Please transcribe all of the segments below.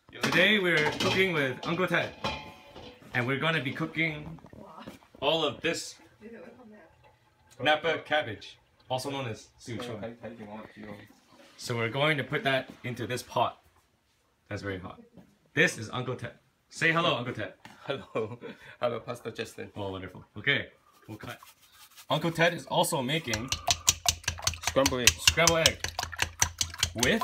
Today we're cooking with Uncle Ted, and we're gonna be cooking all of this Napa cabbage, also known as Sichuan. So we're going to put that into this pot. That's very hot. This is Uncle Ted. Say hello, Uncle Ted. Hello. Hello, Pastor Justin. Oh, wonderful. Okay, we'll cut. Uncle Ted is also making Scrambled egg. scrambled egg with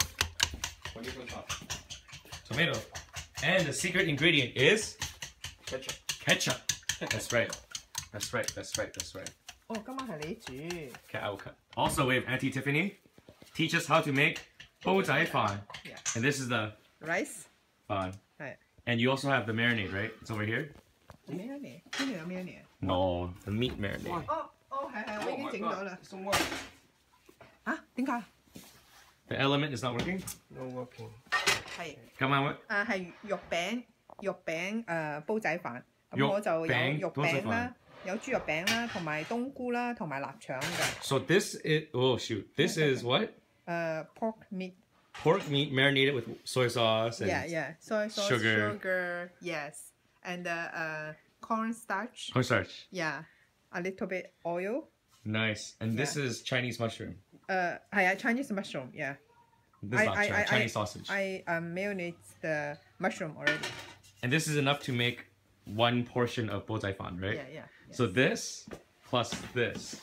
tomato. And the secret ingredient is Ketchup. ketchup. That's right. That's right. That's right. That's right. Oh, 今晚係你煮。 Okay, I will cut. Also, we have Auntie Tiffany teach us how to make 煲仔飯. Yeah. And this is the Rice. 飯. 係。 And you also have the marinade, right? It's over here? 咩嚟？邊度有咩嚟？ No, the meat marinade. 哦，係，我已經整咗啦。 Some work. 嚇？點解？ The element is not working? No working. 係。 Come on, what? 係肉餅煲仔飯。咁我就有肉餅啦，有豬肉餅啦，同埋冬菇啦，同埋臘腸嘅。 So this is, oh shoot, this is what? Pork meat. Pork meat marinated with soy sauce and Soy sauce, sugar, yes, and cornstarch. cornstarch. Yeah, a little bit oil. Nice. And this is Chinese mushroom. 係啊 Chinese mushroom, yeah. This is not Chinese sausage. I marinate the mushroom already. And this is enough to make one portion of 煲仔飯, right? Yeah. So this plus this.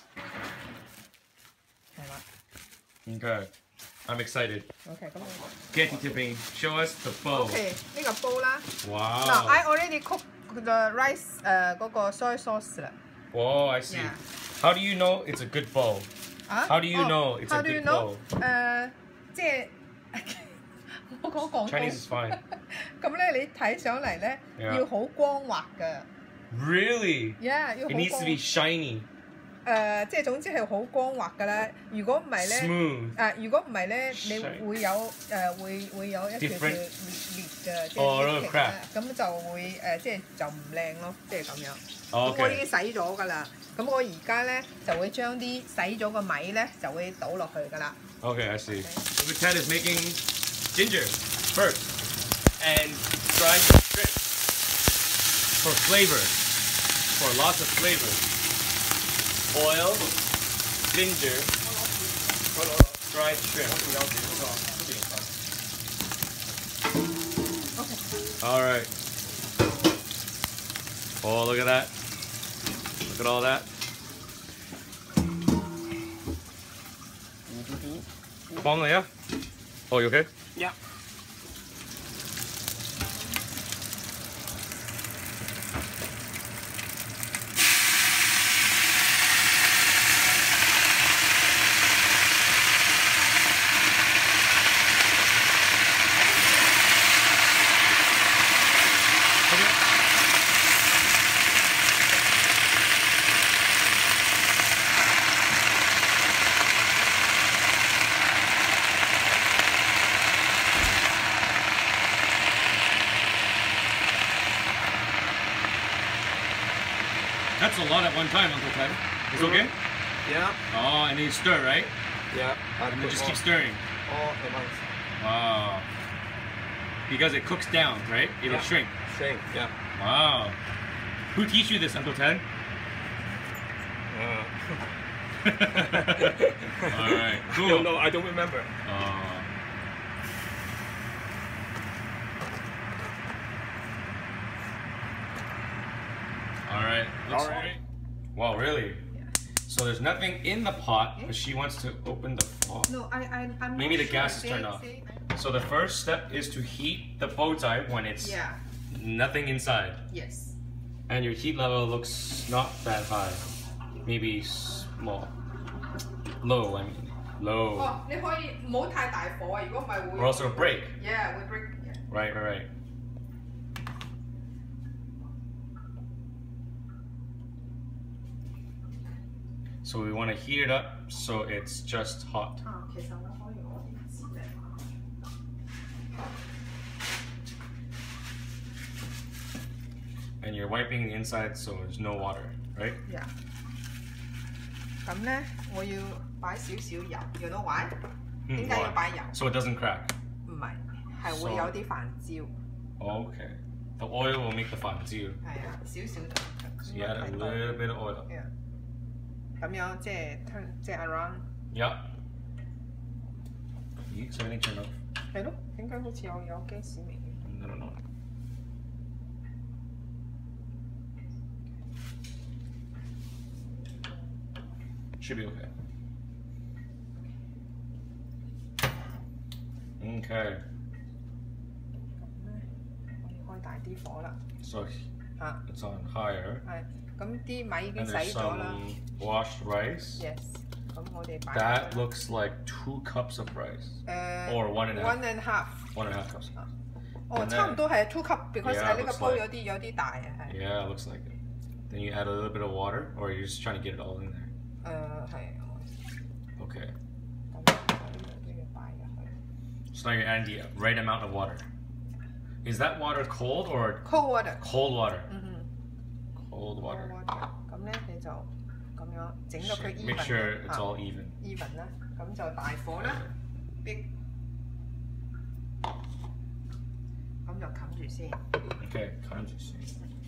係啦。 Okay. I'm excited. Okay, come on. Get Tiffany, show us the bowl. Okay, 呢個煲啦。 Wow. Now I already cooked the rice 嗰個 soy sauce 啦。 Whoa, I see. Yeah. How do you know it's a good bowl? How do you know it's a good bowl? 即係我講廣東。 Chinese is fine. 咁咧，你睇上嚟咧 Yeah. 要好光滑㗎。 Really? Yeah， 要好 It needs to 光 be shiny. 即係總之係好光滑㗎啦。如果唔係咧， Smooth. 如果唔係咧，你會有會有一條裂嘅，即係裂啦，咁就會即係就唔靚咯，即係咁樣。咁我已經洗咗㗎啦。咁我而家咧就會將啲洗咗嘅米咧就會倒落去㗎啦。 Okay, I see. So Ted is making ginger first and dried shrimp for flavor, for lots of flavor. Oil, ginger, dried shrimp. All right. Oh, look at that. Look at all that. Bong yeah? Oh, you okay? Yeah. That's a lot at one time, Uncle Ted. It's okay? Yeah. Oh, and then you stir, right? Yeah. And then just keep stirring. All at once. Wow. Because it cooks down, right? It'll shrink. Same. Yeah. Wow. Who teach you this, Uncle Ted? Alright, cool. No, I don't remember. Alright, looks Alright. great. Wow, really? Yeah. So there's nothing in the pot, but she wants to open the pot. No, I'm Maybe not the gas is turned off. So the first step is to heat the bow tie when it's nothing inside. Yes. And your heat level looks not that high. Maybe small. Low, I mean. Low. 哦，你可以唔好太大火啊，如果唔係會。 Or else it'll break. Yeah, will break. Yeah. Right. So we want to heat it up so it's just hot. 其實我可以攞啲紙嚟。 And you're wiping the inside so there's no water, right? Yeah. 咁咧，我要擺少少油，you know why？點解要擺油？ So it doesn't crack. 唔係，係會有啲飯焦。 Okay. The oil will make the 飯焦。 係啊，少少就。 So you add a little bit of oil. Yeah. 咁樣即係 around. Yeah. 咦？所以你 turn off？ 係咯，點解好似有 gas 味嘅 ？No. Should be okay. Okay. 我哋開大啲火啦。 So it's on higher. 係，咁啲米已經 And 洗 there's 咗啦。 some washed rice. Yes. 咁我哋擺。 That looks like 2 cups of rice. Or 1.5. 1.5. 1.5 cups. 哦，差唔多係 2 cup，because 呢個煲有啲大啊，係。 Yeah, it looks like it. Then you add a little bit of water, or you're just trying to get it all in there. 係。 Okay. 咁就要擺入去。 So now you're adding the right amount of water. Is that water cold or cold water? Cold water. Cold water. 咁咧你就咁樣整到佢 even。 Make sure it's all even. Even 啦，咁就大火啦，逼，咁就冚住先。 Okay, 冚住先。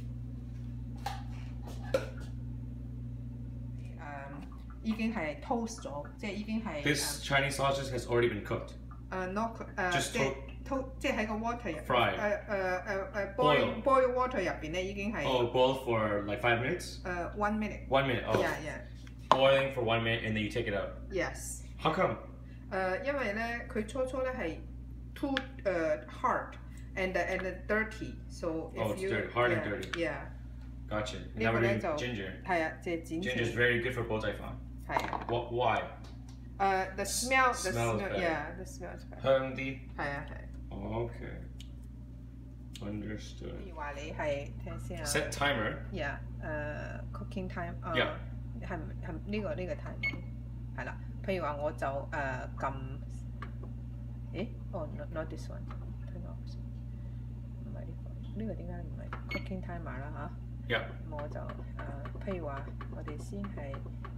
已經係 toast 咗，即係已經係。 This Chinese sausage has already been cooked. Not just 即係喺個 water 入。 Fried. boil water 入邊咧已經係。 Oh, boil for like 5 minutes? 1 minute. 1 minute. Oh. Yeah. Boiling for 1 minute and then you take it out. Yes. How come? 因為咧佢初咧係 too hard and dirty, so if you it's hard and dirty. Yeah. Gotcha. Now we're doing ginger. 係啊，即係剪。 Ginger is very good for 煲仔飯。 係啊。 Why? The smell is better. Yeah, the smell is better. 香啲。 係啊。 Okay. Understood. 譬如話你係聽先啊。 Set timer. Yeah. Cooking time. Yeah. 係呢個 time 係啦。譬如話我就撳，not this one. Turn off 先。唔係呢個點解唔係 cooking timer 啦嚇？ Yeah. 我就譬如話我哋先係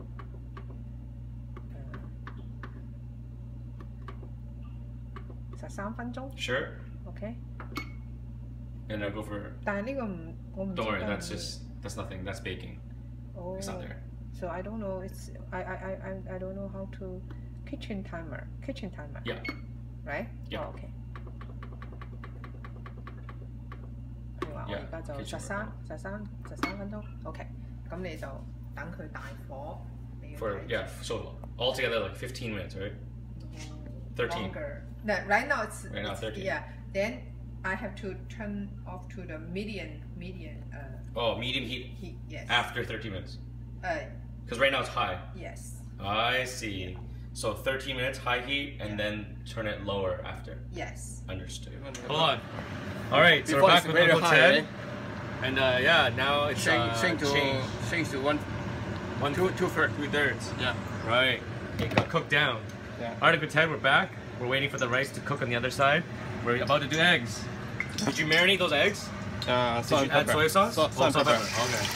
13分鐘。 Sure. Okay. And I go for. 但係呢個我唔知。 Don't worry, that's nothing. That's baking. Oh. It's not there. So I don't know. I don't know how to kitchen timer. Yeah. Right? Yeah. Oh, okay. 譬如話我而家就13分鐘 ，OK， 咁你就等佢大火。 For so altogether like 15 minutes, right? 13. Longer. No, right now it's 13. Yeah. Then I have to turn off to the medium. Medium heat. Yes. After 30 minutes. Because right now it's high. Yes. I see. So 13 minutes high heat and then turn it lower after. Yes. Understood. Hold on. All right, so we're back with Uncle Ted. And now it's change to 2/3. Yeah. Right. It got cooked down. Yeah. All right, Uncle Ted, we're back. We're waiting for the rice to cook on the other side. We're about to do eggs. Did you marinate those eggs? Salt Did you add soy sauce? Salt and pepper. Okay.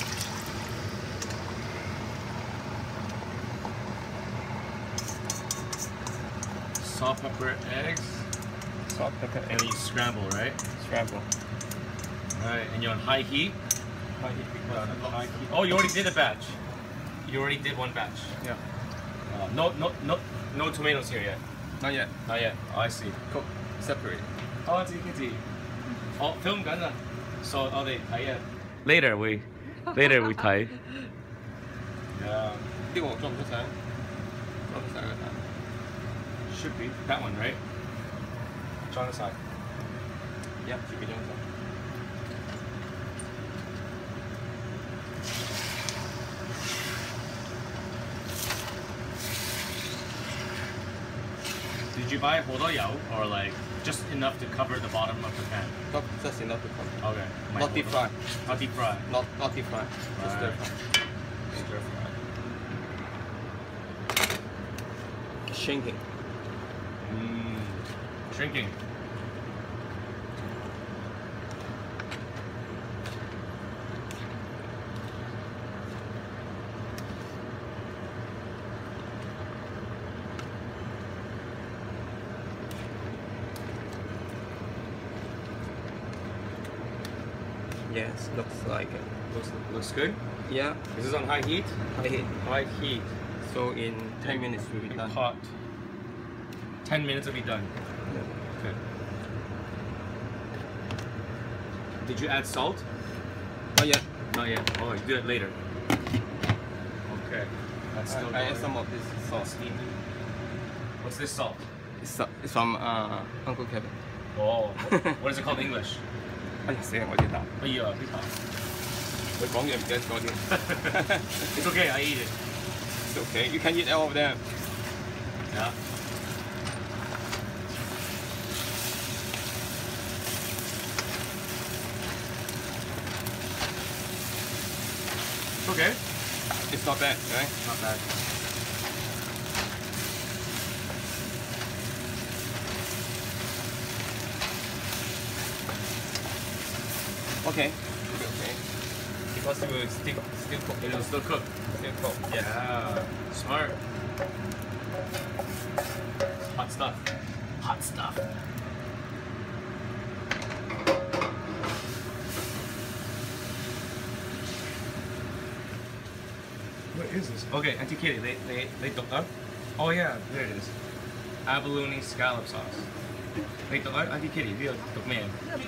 Salt, pepper, eggs. Salt, pepper, And then you scramble, right? scramble. Alright, and you're on high heat? High heat. Oh, you already did a batch. You already did one batch. Yeah. No tomatoes here yet. Not yet. Not yet. Oh, I see. Cook separate. Oh, it's Oh, film gonna. So, they Later we tie. Yeah. 呢個裝唔出晒？裝唔晒嘅。 Should be. That one, right? John aside. Yeah, should be 裝晒。 Did you buy 好多油 or like just enough to cover the bottom of the pan? Not just enough to cook. Okay. Not deep fry. Not deep fry. Not deep fry. Just stir fry. Stir fry. Shrinking. Shrinking. Yes, looks like it. Looks good. Yeah. Is this on high heat? High heat. High heat. So in 10 minutes we'll be done. Hot. 10 minutes will be done. Yeah. Okay. Did you add salt? Not yet. Not yet. Oh, you do it later. Okay. That's still I add some of this salt. Steamy. What's this salt? It's from Uncle Kevin. Oh. What is it called in English? 哎呀死啦！我記得。 哎呀，邊頭？ 佢講嘢唔記得咗添。 It's okay, I eat it. It's okay. You can eat all of them. Yeah. Okay. It's not bad, right? Not bad. Okay. Okay. Because it will still cook. It will still cook. Still cook. Yeah. Smart. Hot stuff. Hot stuff. What is this? Okay, Auntie Kitty, they took up. Oh yeah, there it is. Abalone scallop sauce. They took up Auntie Kitty, you took man.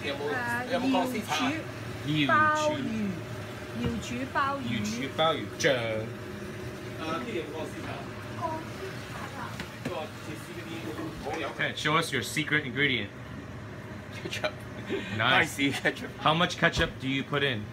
瑤柱鮑魚醬。Okay, show us your secret ingredient. Ketchup. Nice. Ketchup. How much ketchup do you put in?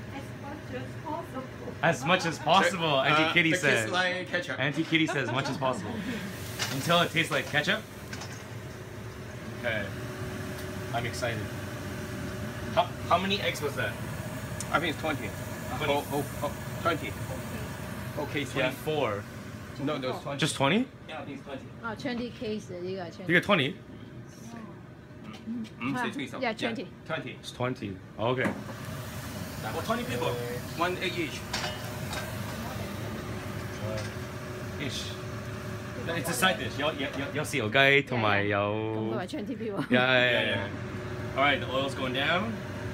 As much as possible, Auntie Kitty says. Like ketchup. Auntie Kitty says as much as possible. Until it tastes like ketchup? Okay. I'm excited. How many eggs was that? I think it's 20. 20. Okay, 24. No, no, it's 20. Just 20? Yeah, I think it's 20. 哦 ，20 case 呢個 20。 You get 20? Yeah, 20. 20. It's 20. Okay. Well, 20 people. 1 egg each. Ish. It's a side dish. 有豉油雞同埋有。 咁都係 20 people. Yeah. All right, the oil's going down.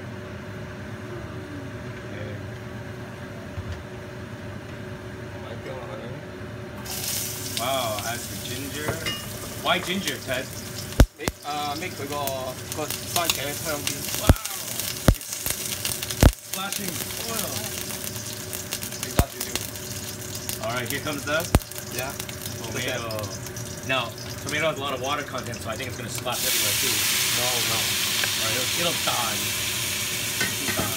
Wow, add the ginger. Why ginger, Ted? Make 佢個番茄香啲。 Wow! Splashing oil. 你加少少。 All right, here comes the tomato. Now, tomato has a lot of water content, so I think it's going to splash everywhere too. No. All right, it'll die. It'll die.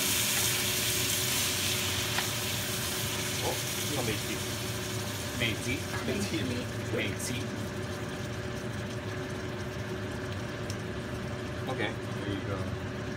好，呢個未切。 美肌。 Okay. There you go.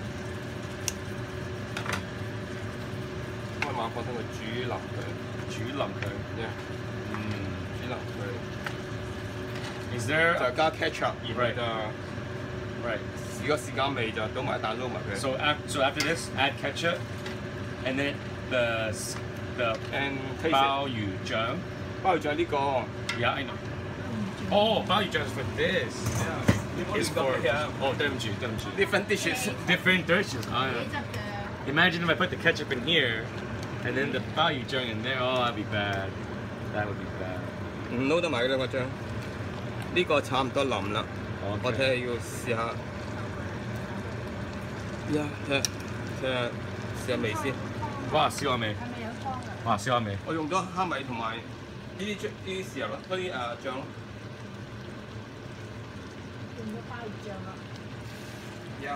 開馬放心佢煮腍佢。 煮腍佢。 Yeah. 煮腍佢。 Is there 就加 ketchup， Right. 然後 right? 就如果時間未就倒埋蛋撈埋佢。 So after this, add ketchup, and then the And taste it. 鮑魚醬。 鮑魚醬呢個。 Yeah, I know. Oh,鮑魚醬 is for this. It's for oh, 對唔住。 Different dishes. Different dishes. Imagine if I put the ketchup in here, and then the 鮑魚醬 in there. Oh, that'd be bad. That would be bad. 唔撈得埋㗎啦，個醬。呢個差唔多腍啦。 Okay. 我睇下要試下。睇下味先。 哇，燒下味。哇，燒下味。 我用咗蝦米同埋呢啲豉油咯，嗰啲醬咯。 用咗鮑魚醬啦。 有。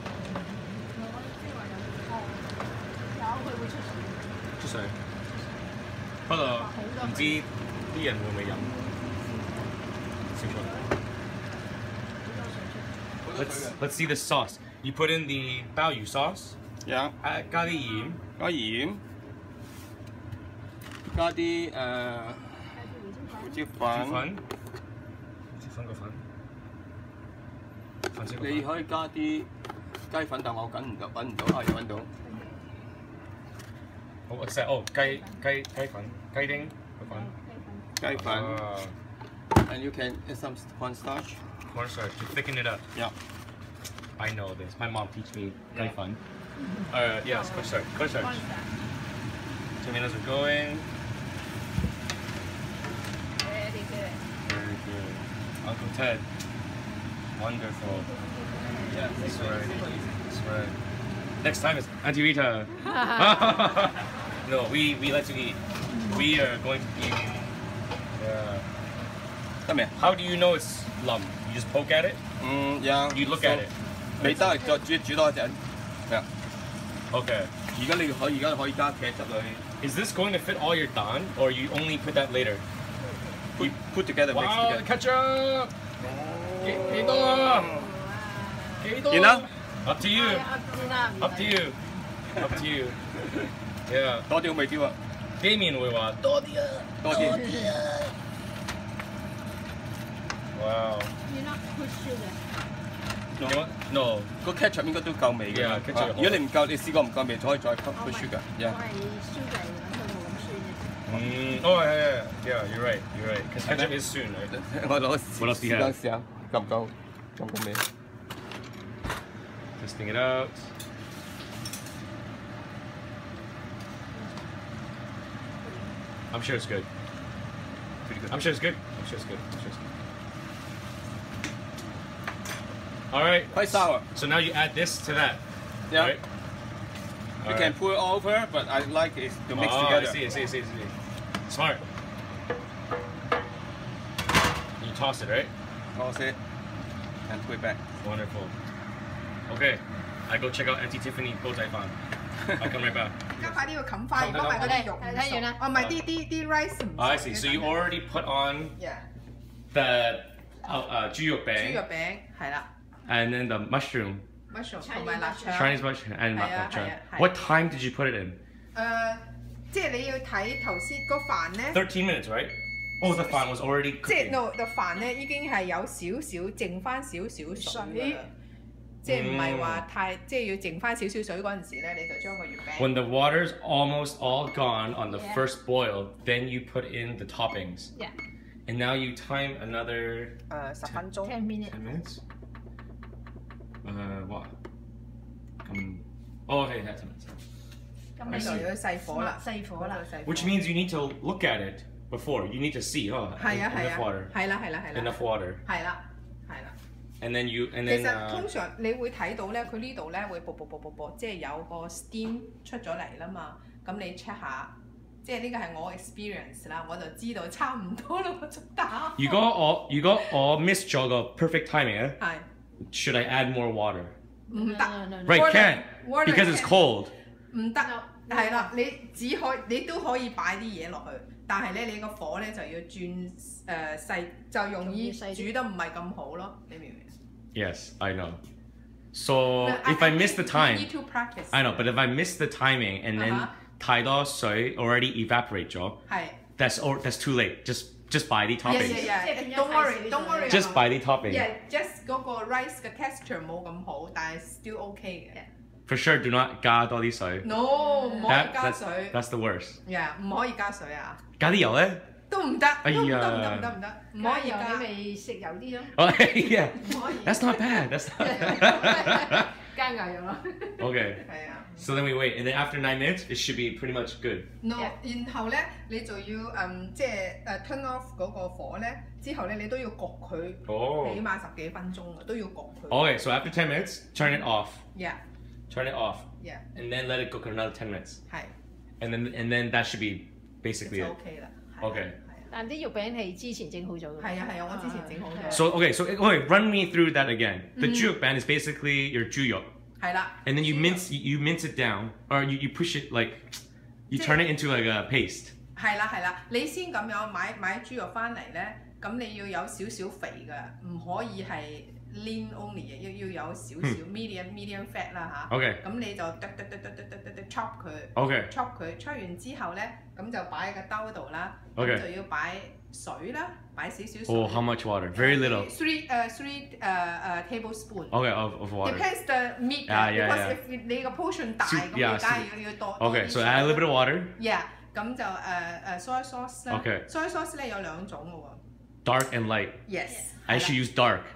有佢會出水。 出水。不過唔知啲人會唔會飲？少咗。Let's see the sauce. You put in the 鮑魚 sauce. 有。 加啲鹽。 加鹽。加啲胡椒粉。你可以加啲雞粉，但我揾唔到，又揾到。 好 ，accept 哦，雞粉，雞丁粉。 雞粉。And you can add some cornstarch. Cornstarch to thicken it up. Yeah. I know this. My mom teach me very fun. Yes, cornstarch. Cornstarch. Tomatoes are going. Very good. Very good. Uncle Ted. Wonderful. Yeah, That's right. That's right. Next time is Auntie Rita. No, we like to eat. We are going to eat. Yeah. Come here. How do you know it's lump? You just poke at it? Yeah. You look at it. 你得再煮多一陣。係啊。 Okay. 而家可以加茄汁落去。 Is this going to fit all your dan, or you only put that later? Put together, mix Wow, together. ketchup!幾多？幾多？ You know? Up to you. Up to you. Up to you. Yeah. 多啲好味啲喎。 Damien 會話多啲啊。 多啲。 Wow. You're not put sugar. You know what? No. 個 ketchup 應該都夠味嘅。 Yeah, ketchup 如果你唔夠，你試過唔夠味，就可以再 put sugar。 我係sugar嚟嘅，佢冇咁酸嘅。 Oh yeah. You're right. You're right. Because ketchup is soon, right? 我攞 What else do you 試 have? 試下，夠唔夠？夠唔夠味？ Testing it out. I'm sure it's good. Pretty good. I'm sure it's good. I'm sure it's good. I'm sure it's good. All right. Quite sour. So now you add this to that. Yeah. Right? You can pour it over, but I like it to mix together. I see. Smart. You toss it, right? Toss it and put it back. Wonderful. Okay. I go check out Auntie Tiffany 煲仔飯. I'll come right back. 而家快啲要冚翻，如果唔係嗰啲肉唔熟。哦，唔係啲 rice 唔熟。 I see. So you already put on Yeah. the 豬肉餅. 豬肉餅係啦 And then the mushroom. ，mushroom 同埋臘腸。 Chinese mushroom and 係啊 matcha. 係啊係啊 What time did you put it in? 即係你要睇頭先個飯咧， 13 minutes, right? Oh, the fan was already 即係 cooking. no 個飯咧已經係有少少剩翻少少水㗎啦，即係唔係話太即係要剩翻少少水嗰陣時咧，你就將個月餅。 When the water's almost all gone on the Yeah. first boil, then you put in the toppings. Yeah. And now you time another 10分鐘。 10 minutes. 10 minutes? What? Oh, okay, that's 10 minutes. 咁咁就要細火啦， 細火啦。 Which means you need to look at it before. You need to see, oh, 係啊係 enough 啊， water. 係啦係啦係啦， Enough water. 係啦係啦。 And then you, and 其 then, 實通常你會睇到咧，佢呢度咧會啵，即係有個 steam 出咗嚟啦嘛。咁你 check 下，即係呢個係我 experience 啦，我就知道差唔多啦，我就打。 如果我 miss 咗個 perfect timing 咧， 係 should I add more water? 唔得 Right, Water- can't. water Because it's can't. cold. 唔得，係啦，你都可以擺啲嘢落去，但係咧你個火咧就要轉細，就容易煮得唔係咁好咯，你明唔明？ Yes, I know. So if I miss the you time, need to practice. I know, but if I miss the timing and then 太多水 already evaporate 咗， 係。 that's too late. Just buy the toppings. Don't worry. Just buy the topping. Just 嗰個 rice 嘅 texture 冇咁好，但係 still OK 嘅。 For sure, do not 加多啲水。 No，唔可以加 That's 水。 that's the worst. Yeah，唔可以加水啊。 加啲油咧？ 都唔得， 哎呀唔得，唔可以加。 你咪食油啲咯。 Oh yeah, 唔可以。 that's not bad. That's not bad. 加牛油咯。 Okay. 係啊。 So then we wait, and then after 9 minutes, it should be pretty much good. No，然後咧你就要即係turn off 嗰個火咧，之後咧你都要焗佢， Oh. 起碼10幾分鐘啊，都要焗佢。 Okay, so after 10 minutes, turn it off. Yeah， Turn it off, yeah， and then let it cook another 10 minutes. 係。 And then that should be basically 就 it. OK 啦。 Okay. 但啲肉餅係之前整好咗嘅。 係啊，我之前整好咗。 So okay, run me through that again. The juk ban is basically your juyok, 係啦。 and then you mince it down, or you push it like you turn it into like a paste. 係啦，你先咁樣買豬肉翻嚟咧，咁你要有少少肥嘅，唔可以係 lean only 嘅，要有少少 medium fat 啦嚇。 Okay. 咁你就chop 佢 Okay. chop 完之後咧，咁就擺喺個兜度啦。 Okay. 咁就要擺水啦，擺少少水。 Oh, how much water? Very little. Three tablespoon. Okay, of water. Depends the meat. Yeah. Because if 你個 portion 大，咁你梗係要多。 Okay, so add a little bit of water. Yeah， 咁就soy sauce 咧。 Okay. soy sauce 咧有兩種嘅喎。 Dark and light. Yes。 I should use dark.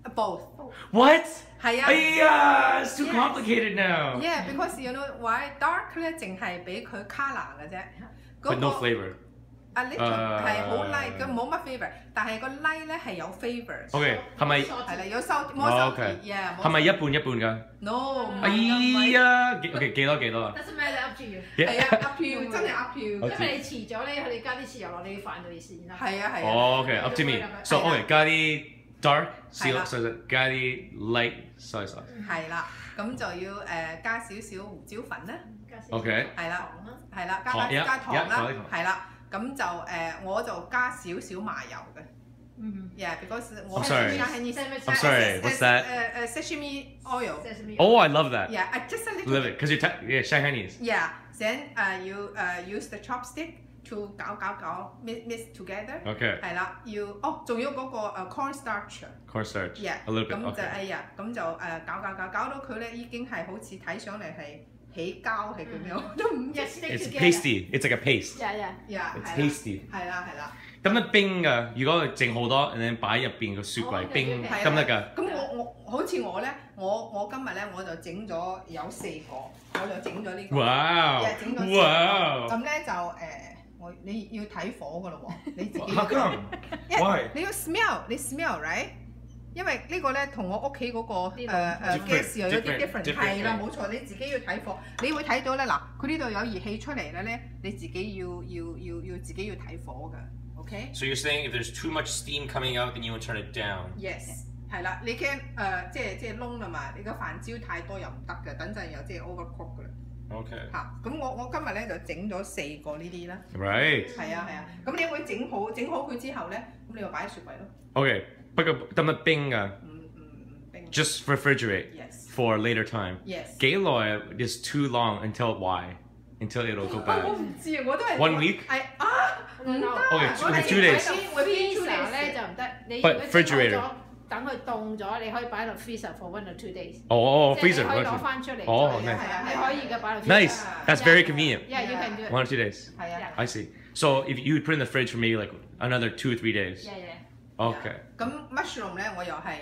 Both. What? 係啊。 哎呀 it's too complicated now. Yeah, because you know why dark 咧，淨係俾佢 colour 嘅啫。 But no flavor. A little 係好 light，佢冇乜 flavor，但係個 light 咧係有 flavor。 OK， 係咪？ 係啦，有收冇收，yeah。 係咪一半一半㗎 ？No。 哎呀，OK 幾多幾多啊？ Doesn't matter up to you。 係啊 ，up to you， 真係 up to you。 因為你遲咗咧，你加啲豉油落你飯度先啦。 係啊係啊。 哦 OK，up to me。So OK，加啲 dark soy sauce，加啲 light soy sauce。 係啦，咁就要加少少胡椒粉啦。 OK。 係啦，係啦，加糖啦，係啦。咁就我就加少少麻油嘅。Yeah, because I'm sorry. I'm sorry. What's that? Sesame oil. Oh, I love that. Yeah, just a little. Love it, because you're Shanghainese. Yeah. Then you use the chopstick to 攪 mix together. Okay. 係啦，仲要嗰個cornstarch。 Cornstarch. Yeah. A little bit. 咁就咁就攪到佢咧已經係好似睇上嚟係起膠係咁樣，都唔。 It's pasty. It's like a paste. Yeah. It's pasty. 係啦。 咁得冰㗎？如果佢剩好多，然後擺入邊個雪櫃冰得唔得㗎？ 咁我好似我咧，我今日咧我就整咗有4個，我就整咗呢個。 哇！ 整咗4個。咁咧就你要睇火㗎咯喎，你自己。 How come? Why? 你要 smell right？因為呢個咧同我屋企嗰個gas 又有啲 different， 係啦，冇錯，你自己要睇火，你會睇到咧嗱，佢呢度有熱氣出嚟咧，你自己要自己要睇火㗎。Okay. So you're saying if there's too much steam coming out, then you would turn it down. Yes. 係啦，你驚即係燶啦嘛，你個飯焦太多又唔得嘅，等陣又即係 overcook 㗎啦。 Okay. 嚇，咁我今日咧就整咗4個呢啲啦。 Right. 係啊，咁你會整好佢之後咧，咁你就擺喺雪櫃咯。 Okay. 不過得唔得冰㗎？ 冰。 Just refrigerate. Yes. For later time. Yes. 幾耐 is too long until why? Until it'll go bad. 我唔知啊，我都係。 1 week? 唔得。 Okay, 2 days. Freezer 咧就唔得，你 refrigerator 等佢凍咗，你可以擺落 freezer for 1 or 2 days。 哦 freezer 你可以攞翻出嚟。 哦 ，nice。你可以嘅擺落。 Nice. That's very convenient. Yeah, you can do it. 1 or 2 days. 係啊。 I see. So if you would put in the fridge for maybe like another 2 or 3 days. Yeah. Okay. 咁 mushroom 咧，我又係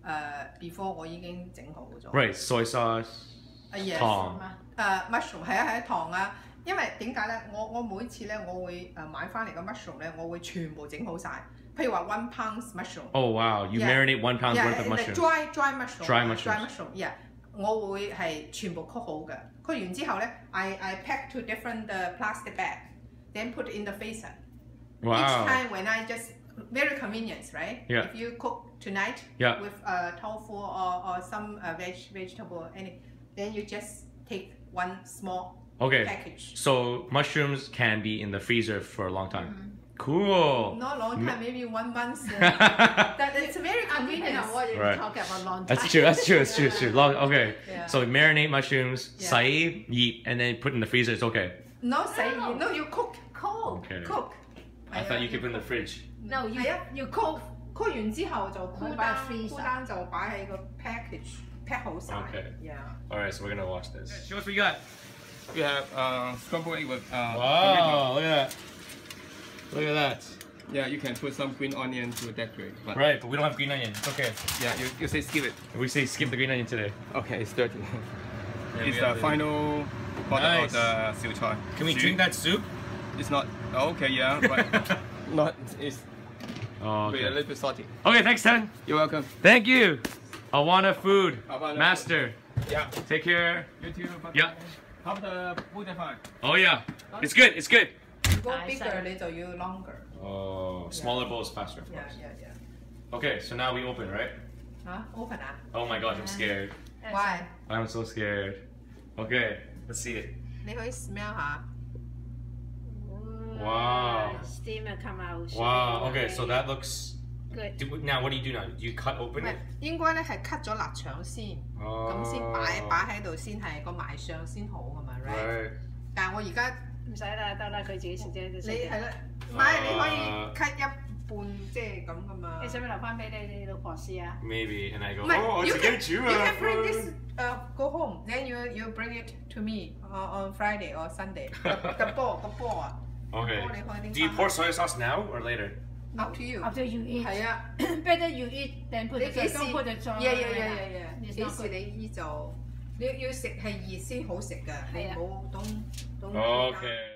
before 我已經整好咗。 Right, soy sauce. 糖。 mushroom 係啊糖啊，因為點解咧？我每次咧，我會買翻嚟嘅 mushroom 咧，我會全部整好晒。譬如話1 pound mushroom。 Oh wow! You marinate 1 pound worth of mushroom. Dry mushroom. Dry mushroom. Dry mushroom. Yeah， 我會係全部 cook 好嘅。cook 完之後咧，I pack to different plastic bag, then put in the freezer. Wow. Each time when I just very convenient, right? Yeah. If you cook tonight with tofu or some vegetable, then you just take 1 small package. So mushrooms can be in the freezer for a long time. Cool. Not long time, maybe 1 month. That it's very convenient. Right. That's true. Long. Okay. Yeah. So marinate mushrooms, 洗熱 and then put in the freezer. It's okay. No 洗熱, no you cook. Okay. Cook. I thought you could put in the fridge. No, you cook. cook 完之後就 cool down 就擺喺個 package pack 好晒。 Okay. Yeah. All right, so we're gonna watch this. Show us what you got. We have scrambled egg with wow, look at that. Look at that. Yeah, you can put some green onion to decorate. But right, but we don't have green onion. It's okay. Yeah, you say skip it. We say skip the green onion today. Okay, it's dirty. It's the the final product of the siu chai. Can we drink that soup? It's not. Okay, yeah, but not. It's a little bit salty. Okay, thanks, Tan. You're welcome. Thank you. Awana Food Awana Master. Yeah. Take care. You too. Yeah. How the food fine? Oh yeah, it's good. It's good. You go bigger, 你就要 longer. Oh, smaller bowls faster. Of course. Yeah. Okay, so now we open, right? Open 啊 Oh my gosh, I'm scared. Why? I'm so scared. Okay, let's see it. 你可以 smell 下。 Wow. Steam will come out. Wow. Okay, so that looks good. Now what do you do now? Do you cut open it? 應該咧係 cut 咗臘腸先，咁先擺喺度先係個賣相先好㗎嘛 ，right？ 但係我而家唔使啦，得啦，佢自己食啫。 你係啦，唔係你可以 cut 一半即係咁㗎嘛。 你使唔使留翻俾你老婆試啊 Maybe, and I go, 唔係 oh, you it's can a good you can bring this go home, then you bring it to me on Friday or Sunday. 個波啊。 Okay. Do you pour soy sauce now or later? Up to you. After you eat. 係啊。 Better you eat than put the sauce. Don't put the sauce. 幾時你依就你要食係熱先好食㗎，你冇當。 OK。